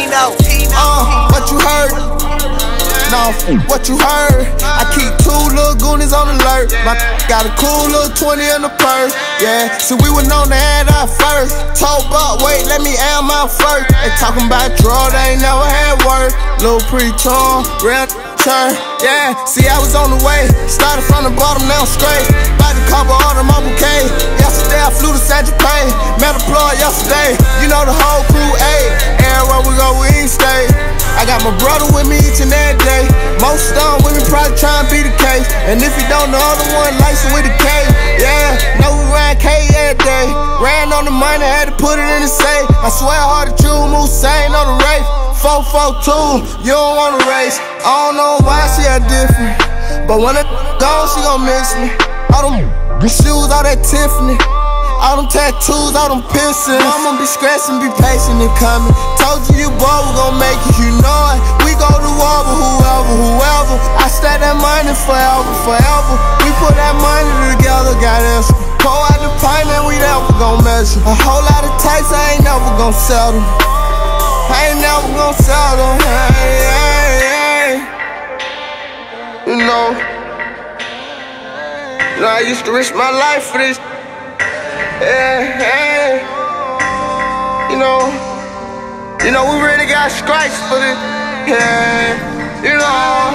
What you heard? No, what you heard? I keep 2 little goonies on alert. My got a cool little 20 in the purse. Yeah, so we were known to add our first. Told Buck, wait, let me add my first. They talking about drugs, they ain't never had work. Little preacher, real turn. Yeah, see I was on the way. Started from the bottom, now I'm straight. About to cop all the my bouquet. Yesterday I flew to Saint-Tropez. Met a plug yesterday. You know the whole crew, ayy. Everywhere we go, we ain't stay. I got my brother with me each and every day. Most of them with me probably trying to be the case. And if you don't, the other one licensed with a K. Yeah, know we ran K every day. Ran on the money, had to put it in the safe. I swear hard to chew, move sane on the race. 442, you don't wanna race. I don't know why she act different, but when I gone, she gon' miss me. All them shoes, all that Tiffany, all them tattoos, all them piercings. I'ma be stressing, be patient and coming. Told you boy, we gon' make it, you know it. We go to war with whoever. I stack that money forever. We put that money together, got us. Pour out the pint and we never gon' measure. A whole lot of types, I ain't never gon' sell them. I ain't never gon' sell them. Hey. You know, I used to risk my life for this. Hey. You know, we really got stripes for this. Yeah. You know,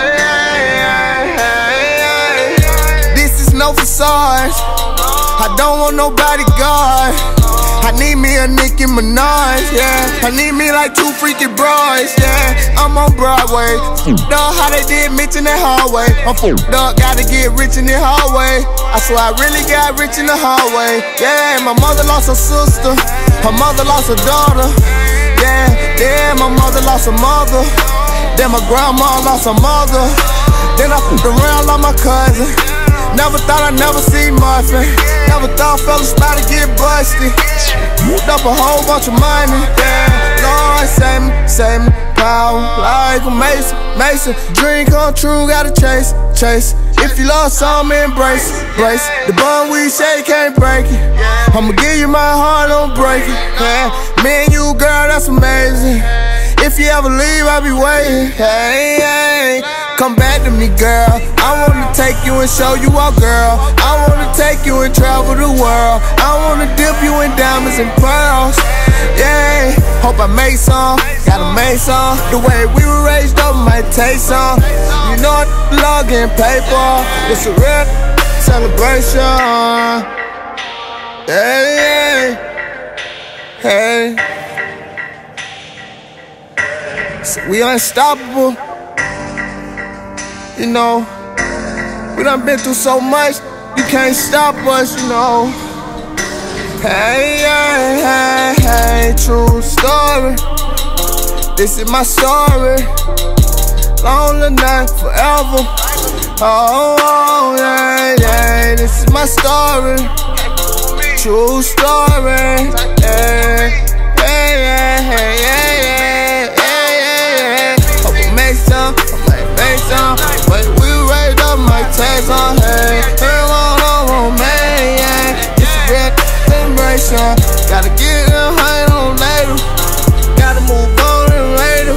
hey. This is no facade. I don't want nobody guard. I need me a Nicki Minaj, yeah. I need me like 2 freaky bras, yeah. I'm on Broadway. Dog, how they did Mitch in that hallway. I'm dog, gotta get rich in the hallway. I swear I really got rich in the hallway. Yeah, my mother lost her sister. Her mother lost her daughter. Yeah, my mother lost her mother. Then my grandma lost her mother. Then I fucked around like my cousin. Never thought I'd never see Muffin. Never thought fellas about to get busted. Moved up a whole bunch of money. Yeah, Lord save me, power like a Mason. Dream come true, gotta chase. If you lost something, embrace. The bond we shake can't break it. I'ma give you my heart, don't break it. Yeah, me and you, girl, that's amazing. If you ever leave, I'll be waiting. Hey, come back to me, girl. I wanna take you and show you all, girl. I wanna take you and travel the world. I wanna dip you in diamonds and pearls. Yeah, hope I make some, gotta make some. The way we were raised up might take some. You know love getting paper. It's a real celebration. Hey. So we unstoppable. You know, we done been through so much, you can't stop us, you know. Hey, true story. This is my story. Lonely night forever. Oh, yeah, this is my story. True story. Yeah. Hope we make some, but we raised up my tags on. Hey, on man, yeah. It's a real celebration. Gotta get in high on later. Gotta move on and later.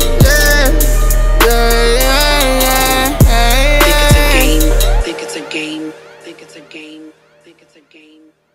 Think it's a game.